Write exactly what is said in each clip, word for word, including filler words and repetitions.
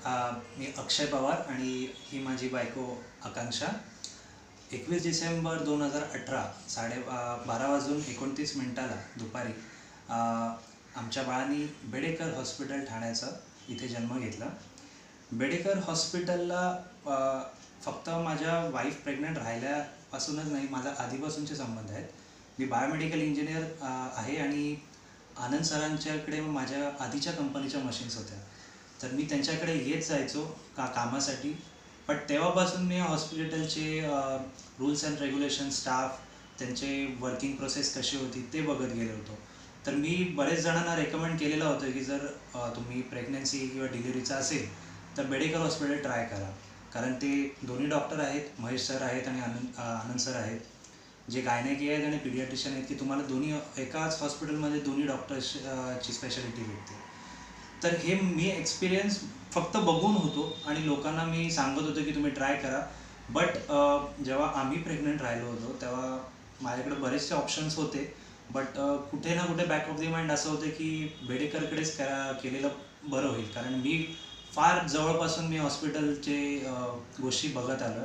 मी अक्षय पवार आणि ही माझी बायको आकांक्षा. एकवीस डिसेंबर दोन हजार अठरा साडे बारा वाजून एकोणतीस मिनिटाला दुपारी आमच्या बाळांनी बेडेकर हॉस्पिटल ठाण्याचं इथे जन्म घेतला. बेडेकर हॉस्पिटलला फक्त माझ्या वाईफ प्रेग्नंट राहिल्यापासूनच नाही, माझा आधीपासूनचे संबंध आहेत. मी बायोमेडिकल इंजिनियर आहे आणि आनंद सरांच्याकडे माझ्या आधीच्या कंपनीच्या मशीन्स होत्या, तर मी त्यांच्याकडे येत जायचो का कामासाठी. पण तेव्हापासून मी हॉस्पिटलचे रूल्स अँड रेग्युलेशन, स्टाफ, त्यांचे वर्किंग प्रोसेस कशी होती ते बघत गेलो होतो. तर मी बरेच जणांना रेकमेंड केलेलं होतं की जर तुम्ही प्रेग्नन्सी किंवा डिलिव्हरीचा असेल तर बेडेकर हॉस्पिटल ट्राय करा, कारण ते दोन्ही डॉक्टर आहेत, महेश सर आहेत आणि आनंद आनंद सर आहेत, जे गायनेकी आहेत आणि पीडियाट्रिशियन आहेत, की तुम्हाला दोन्ही एकाच हॉस्पिटलमध्ये दोन्ही डॉक्टर्सची स्पेशालिटी भेटते. तर हे मी एक्सपिरियन्स फक्त बघून होतो आणि लोकांना मी सांगत होतो की तुम्ही ट्राय करा. बट जेव्हा आम्ही प्रेग्नंट राहिलो होतो तेव्हा माझ्याकडे बरेचसे ऑप्शन्स होते, बट कुठे ना कुठे बॅक ऑफ द माइंड असं होतं की बेडेकरकडेच करा केलेलं बरं होईल, कारण मी फार जवळपासून मी हॉस्पिटलचे गोष्टी बघत आलो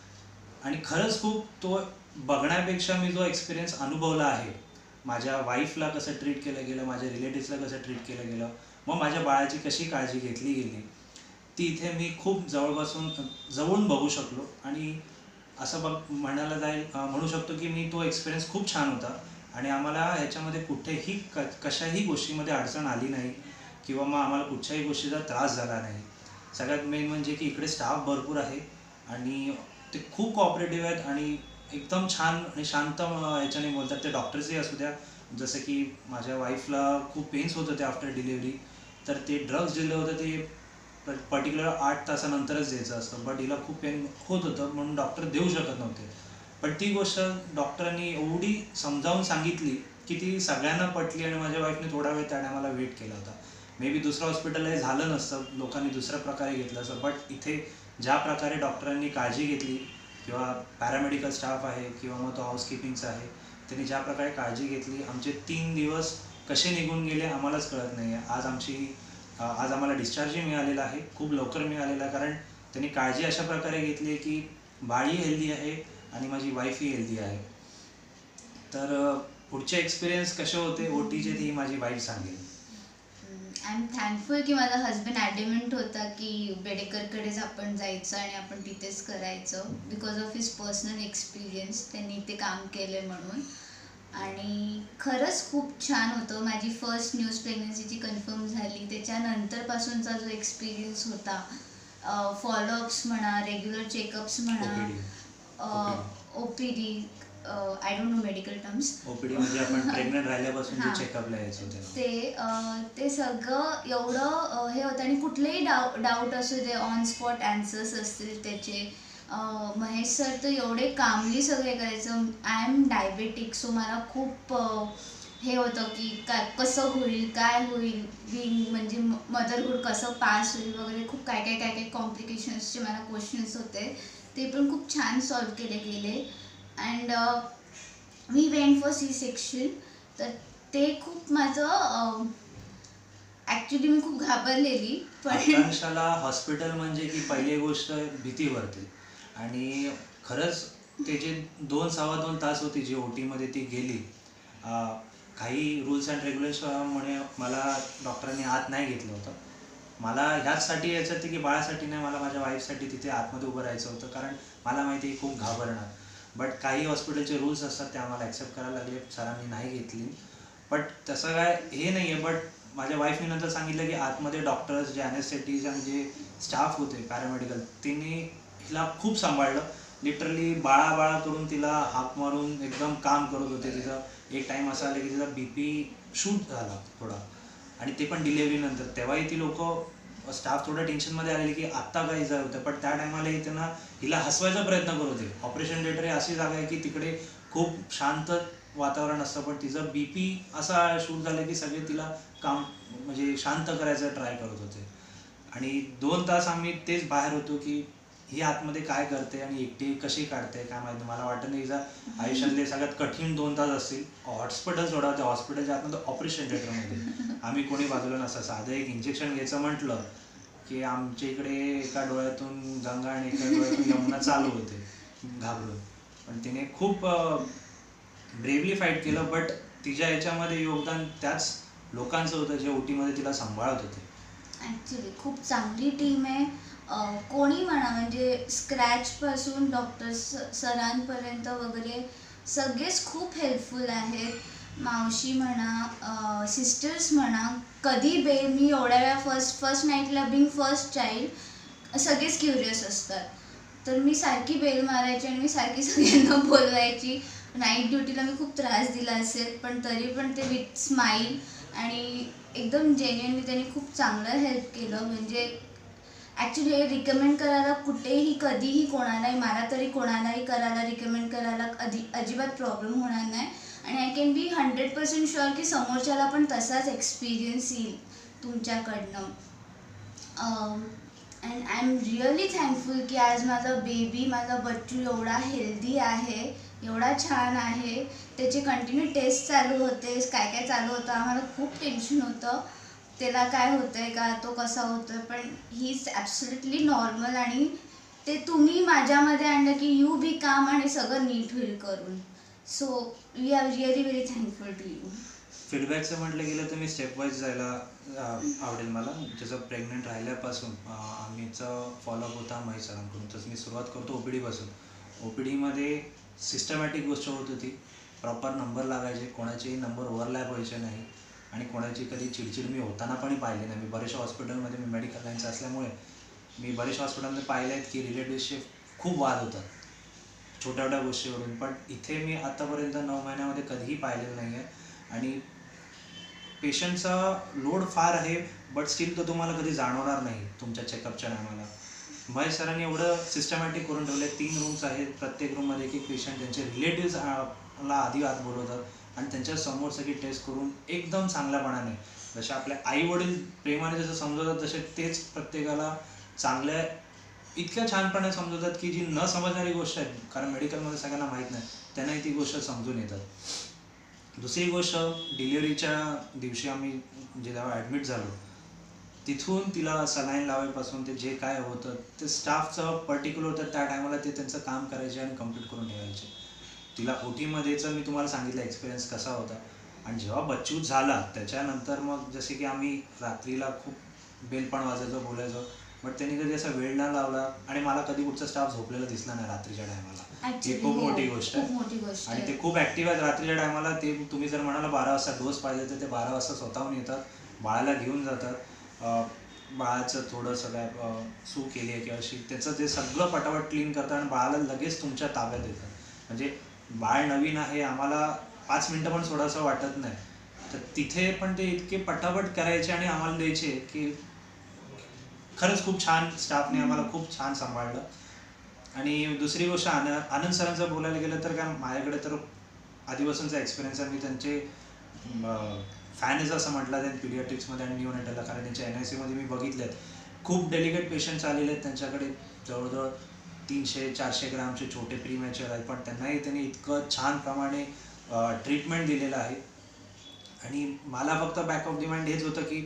आणि खरंच खूप तो बघण्यापेक्षा मी जो एक्सपिरियन्स अनुभवला आहे, माझ्या वाईफला कसं ट्रीट केलं गेलं, माझ्या रिलेटिव्सला कसं ट्रीट केलं गेलं, मग माझ्या बाळाची कशी काळजी घेतली गेली, ती इथे मी खूप जवळपासून जवळून बघू शकलो. आणि असं बघ म्हणायला जाईल म्हणू शकतो की मी तो एक्सपिरियन्स खूप छान होता आणि आम्हाला ह्याच्यामध्ये कुठेही क कशाही गोष्टीमध्ये अडचण आली नाही किंवा मग आम्हाला कुठच्याही गोष्टीचा त्रास झाला नाही. सगळ्यात मेन म्हणजे की इकडे स्टाफ भरपूर आहे आणि ते खूप कॉपरेटिव्ह आहेत आणि एकदम छान आणि शांत ह्याच्याने बोलतात. ते डॉक्टर्सही असू द्या, जसं की माझ्या वाईफला खूप पेन्स होत होते आफ्टर डिलिव्हरी, तर ते ड्रग्स दिलं होतं ते पर्टिक्युलर आठ तासानंतरच द्यायचं असतं, बट हिला खूप पेन होत होतं म्हणून डॉक्टर देऊ शकत नव्हते. पण ती गोष्ट डॉक्टरांनी एवढी समजावून सांगितली की ती सगळ्यांना पटली आणि माझ्या वाईफने थोडा वेळ त्याने मला वेट केला होता. मे बी दुसरं हॉस्पिटल हे झालं नसतं, लोकांनी दुसऱ्या प्रकारे घेतलं असतं, बट इथे ज्या प्रकारे डॉक्टरांनी काळजी घेतली किंवा पॅरामेडिकल स्टाफ आहे किंवा मग तो हाऊसकीपिंगचा आहे, त्यांनी ज्या प्रकारे काळजी घेतली, आमचे तीन दिवस कसे निघून गेले आम्हालाच कळत नाही आहे. आज आमची आज आम्हाला डिस्चार्जही मिळालेला आहे, खूप लवकर मिळालेला आहे, कारण त्यांनी काळजी अशा प्रकारे घेतली आहे की बाळही हेल्दी आहे आणि माझी वाईफही हेल्दी आहे. तर पुढचे एक्सपिरियन्स कसे होते ओटीचे ती माझी वाईफ सांगेल. आय एम थँकफुल की माझा हजबंड ॲडमेंट होता की बेडेकरकडेच आपण जायचं आणि आपण तिथेच करायचं, because of his personal experience, त्यांनी ते काम केलं म्हणून. आणि खरंच खूप छान होतं. माझी फर्स्ट न्यूज प्रेग्नन्सीची कन्फर्म झाली त्याच्यानंतरपासूनचा जो एक्सपिरियन्स होता, फॉलोअप्स म्हणा, रेग्युलर चेकअप्स म्हणा, O P D, I don't know medical terms, OPD म्हणजे आपण प्रेग्नंट राहिल्यापासून जे चेकअपला यायचं ते ते सगळं एवढं हे होतं. आणि कुठलेही डाउ डाऊट असू दे, ऑन स्पॉट ॲन्सर्स असतील त्याचे. महेश सर तर एवढे कामली सगळे करायचं. आय एम डायबेटिक, सो मला खूप हे होतं की काय कसं होईल, काय होईल, बिंग म्हणजे मदरहूड कसं पास होईल वगैरे, खूप काय काय काय काय कॉम्प्लिकेशन्सचे मला क्वेश्चन्स होते, ते पण खूप छान सॉल्व केले गेले. And we went for C section. तर ते खूप माझं ॲक्च्युली मी खूप घाबरलेली. पण आकांक्षाला हॉस्पिटल म्हणजे की पहिली गोष्ट भीती भरते आणि खरंच ते जे दोन सव्वा दोन तास होती जी ओटीमध्ये ती गेली, काही रूल्स अँड रेग्युलेशनमुळे मला डॉक्टरांनी आत नाही घेतलं होतं. मला ह्याचसाठी यायचं होतं की बाळासाठी नाही, मला माझ्या वाईफसाठी तिथे आतमध्ये उभं राहायचं होतं, कारण मला माहिती आहे खूप घाबरणार. बट काही हॉस्पिटलचे रूल्स असतात ते आम्हाला ॲक्सेप्ट करायला लागले, सरांनी नाही घेतली. बट तसं काय हे नाही आहे. बट माझ्या वाईफने नंतर सांगितलं की आतमध्ये डॉक्टर्स, जे ॲनेस्थेटिस्ट आणि जे स्टाफ होते पॅरामेडिकल, त्यांनी हिला खूप सांभाळलं. लिटरली बाळा बाळा करून तिला हाक मारून एकदम काम करत होते. तिचं एक टाईम असा आला की तिचा बी पी शूट झाला थोडा, आणि ते पण डिलेव्हरीनंतर. तेव्हाही ती लोक स्टाफ थोडं टेन्शनमध्ये आलेली की आत्ता काही जाय होतं, पण त्या टायमालाही त्यांना हिला हसवायचा प्रयत्न करत होते. ऑपरेशन थिएटर ही अशी जागा आहे की तिकडे खूप शांत वातावरण असतं, पण तिचं बी पी असा शूट झालं की सगळे तिला काम म्हणजे शांत करायचं ट्राय करत होते. आणि दोन तास आम्ही तेच बाहेर होतो की ही आतमध्ये काय करते आणि एकटी कशी काढते काय माहिती. मला वाटतं नाही हिचा आयुष्यातले सगळ्यात कठीण दोन तास असतील. हॉस्पिटल सोडा, त्या हॉस्पिटलच्या आतमध्ये ऑपरेशन थिएटरमध्ये आम्ही कोणी बाजूला नसतं. साधं एक इंजेक्शन घ्यायचं म्हटलं की आमच्या इकडे एका डोळ्यातून गंगा आणि एका डोळ्यातून यमुना चालू होते घाबरून. पण तिने खूप ब्रेवली फाईट केलं. बट तिच्या याच्यामध्ये योगदान त्याच लोकांचं होतं जे ओटीमध्ये तिला सांभाळत होते. ॲक्च्युली खूप चांगली टीम आहे. कोणी म्हणा म्हणजे स्क्रॅचपासून डॉक्टर्स सरांपर्यंत वगैरे सगळेच खूप हेल्पफुल आहेत. मावशी म्हणा, सिस्टर्स म्हणा, कधी बे मी एवढ्या वेळा फर्स्ट फर्स्ट नाईटला बिंग फर्स्ट चाइल्ड सगळेच क्युरियस असतात. तर मी सारखी बेल मारायची आणि मी सारखी सगळ्यांना बोलवायची. नाईट ड्युटीला मी खूप त्रास दिला असेल पण तरी पण ते विथ स्माईल आणि एकदम जेन्युइनली त्यांनी खूप चांगलं हेल्प केलं. म्हणजे ॲक्च्युली हे रिकमेंड करायला कुठेही कधीही कोणालाही, मला तरी कोणालाही करायला रिकमेंड करायला अधि अजिबात प्रॉब्लेम होणार नाही. आणि I can be hundred percent sure की समोरच्याला पण तसाच एक्सपिरियन्स येईल तुमच्याकडनं. And I am really thankful की आज माझा बेबी, माझा बच्चू एवढा हेल्दी आहे, एवढा छान आहे. त्याचे कंटिन्यू टेस्ट चालू होते, काय काय चालू होतं. आम्हाला खूप टेन्शन होतं त्याला काय होतं आहे का, तो कसा होतो आहे. पण ही इज ॲब्सोल्युटली नॉर्मल आणि ते तुम्ही माझ्यामध्ये आणलं की यू बी काम आणि सगळं नीट होईल करून. So we are really very thankful to you. फीडबॅकचं म्हटलं गेलं तर मी स्टेपवाईज जायला आवडेल मला. जसं प्रेग्नंट राहिल्यापासून आम्हीचा फॉलोअप होता महेश सरांकडून. तसं मी सुरुवात करतो ओ पी डीपासून. ओ पी डीमध्ये सिस्टमॅटिक गोष्ट होत होती. प्रॉपर नंबर लागायचे, कोणाचेही नंबर ओव्हरलॅप व्हायचे नाही आणि कोणाची कधी चिडचिड मी होताना पण पाहिले नाही. मी बऱ्याचशा हॉस्पिटलमध्ये मी मेडिकल लाईनचं असल्यामुळे मी बऱ्याचशा हॉस्पिटलमध्ये पाहिले आहेत की रिलेटिव्सचे खूप वाद होतात छोट्या छोट्या गोष्टीवरून. पण इथे मी आतापर्यंत नऊ महिन्यामध्ये कधीही पाहिलेलं नाही आहे. आणि पेशंटचा लोड फार आहे बट स्टील तो तुम्हाला कधी जाणवणार नाही तुमच्या चेकअपच्या टायमाला. महेश सरांनी एवढं सिस्टमॅटिक करून ठेवलं आहे. तीन रूम्स आहेत, प्रत्येक रूममध्ये एक एक पेशंट त्यांचे रिलेटिव्सला आधी आत बोलवतात आणि त्यांच्या समोर सगळी टेस्ट करून एकदम चांगल्यापणाने, जसे आपले आई वडील प्रेमाने जसं समजवतात तसे तेच प्रत्येकाला चांगल्या इतक्या छानपणे समजवतात की जी न समजणारी गोष्ट आहे, कारण मेडिकलमध्ये सगळ्यांना माहीत नाही, त्यांनाही ती गोष्ट समजून येतात. दुसरी गोष्ट, डिलिव्हरीच्या दिवशी आम्ही जेव्हा ॲडमिट झालो तिथून तिला सलाईन लावायपासून ते जे काय होतं ते स्टाफचं पर्टिक्युलर होतं त्या टायमाला ते त्यांचं काम करायचे आणि कंप्लीट करून ठेवायचे. तिला ओ टीमध्येचं मी तुम्हाला सांगितलं एक्सपिरियन्स कसा होता. आणि जेव्हा बच्चू झाला त्याच्यानंतर मग जसे की आम्ही रात्रीला खूप बेल पण वाजायचो, बोलायचो, बट त्यांनी कधी असा वेळ न लावला आणि मला कधी कुठचा स्टाफ झोपलेला दिसला नाही रात्रीच्या टायमाला. ही खूप मोठी गोष्ट आहे. आणि ते खूप ॲक्टिव्ह आहेत रात्रीच्या टायमाला. ते तुम्ही जर म्हणाला बारा वाजता डोस पाहिजे तर ते बारा वाजता स्वतःहून येतात, बाळाला घेऊन जातात, बाळाचं थोडंसं काय सू केली आहे किंवा अशी त्याचं ते सगळं पटापट क्लीन करतात आणि बाळाला लगेच तुमच्या ताब्यात येतात. म्हणजे बाळ नवीन आहे, आम्हाला पाच मिनटं पण सोडायचं वाटत नाही, तर तिथे पण ते इतके पटापट करायचे आणि आम्हाला द्यायचे की खरंच खूप छान स्टाफने आम्हाला खूप छान सांभाळलं. आणि दुसरी गोष्ट आन आनंद सरांचं बोलायला गेलं तर काय माझ्याकडे तर आधीपासूनचा एक्सपिरियन्स आहे. मी त्यांचे फॅन असं म्हटलं जाईल पिडियाट्रिक्समध्ये आणि न्यूनेटलला, कारण त्यांच्या एन आय सीमध्ये मी बघितले आहेत खूप डेलिकेट पेशंट्स आलेले आहेत त्यांच्याकडे. जवळजवळ तीनशे चारशे ग्रामचे छोटे प्रीमॅच्युअर आहेत, पण त्यांनाही त्यांनी इतकं छान प्रमाणे ट्रीटमेंट दिलेलं आहे. आणि मला फक्त बॅक ऑफ द माइंड हेच होतं की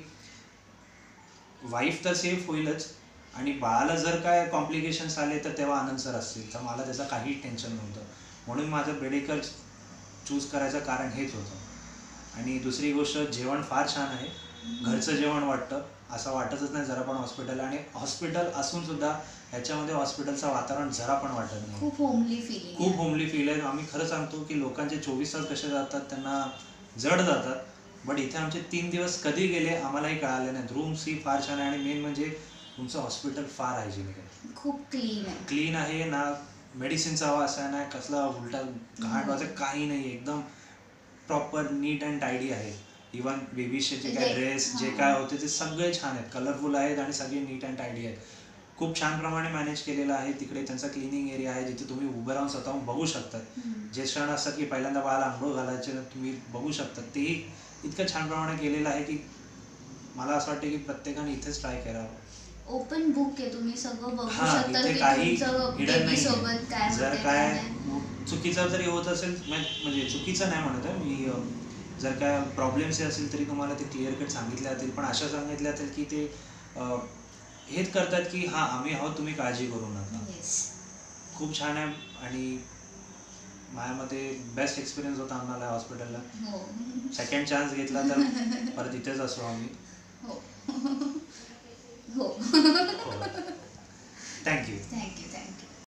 वाईफ तर सेफ होईलच आणि बाळाला जर काय कॉम्प्लिकेशन्स आले तर तेव्हा आनंद सर असतील, तर मला त्याचं काही टेन्शन नव्हतं. म्हणून माझं बेडेकर चूज करायचं कारण हेच होतं. आणि दुसरी गोष्ट, जेवण फार छान आहे, घरचं जेवण वाटतं, असं वाटतच नाही जरा पण हॉस्पिटल. आणि हॉस्पिटल असून सुद्धा ह्याच्यामध्ये हॉस्पिटलचं वातावरण जरा पण वाटत नाही, खूप होमली फील खूप होमली फील आहे. आम्ही खरं सांगतो की लोकांचे चोवीस तास कसे जातात त्यांना जड जातात, बट इथे आमचे तीन दिवस कधी गेले आम्हालाही कळाले नाहीत. रूम्स ही फार छान आहे आणि मेन म्हणजे तुमचं हॉस्पिटल फार हायजेनिक आहे, खूप क्लीन आहे. क्लीन आहे ना, मेडिसिनचा आवाज आहे ना, कसला उलटा घाण वाजता काही नाही, एकदम प्रॉपर नीट अँड टायडी आहे. इवन बेबीचे जे काय ड्रेस जे काय होते ते सगळे छान आहेत, कलरफुल आहेत आणि सगळे नीट अँड टायडी आहेत. खूप छान प्रमाणे मॅनेज केलेलं आहे. तिकडे त्यांचा क्लिनिंग एरिया आहे जिथे तुम्ही उभं राहून स्वतःहून बघू शकतात. जे क्षण असतात की पहिल्यांदा बाळाला आंघोळ घालायचे तुम्ही बघू शकतात, तेही इतकं छान प्रमाणे केलेलं आहे की मला असं वाटतं की प्रत्येकाने इथेच ट्राय करावं. ओपन बुक आहे, तुम्ही सगळं बघू हा, शकता इथे की काही तुमचं हिडन बेबी नाही. सोबत काय जर होते काय काय नाही. चुकीचं जरी होत असेल, म्हणजे चुकीचं नाही म्हणत आहे मी, जर काय प्रॉब्लेम्स असेल तरी तुम्हाला ते क्लिअर कट सांगितले जातील, पण अशा सांगितल्या जातील की ते हेच करतात की हां आम्ही आहोत, तुम्ही काळजी करू नका. येस. खूप छान आहे आणि माझ्यामध्ये बेस्ट एक्सपिरियन्स होता आम्हाला हॉस्पिटलला. हो. सेकंड चान्स घेतला तर परत इथेच असू आम्ही. हो. हो.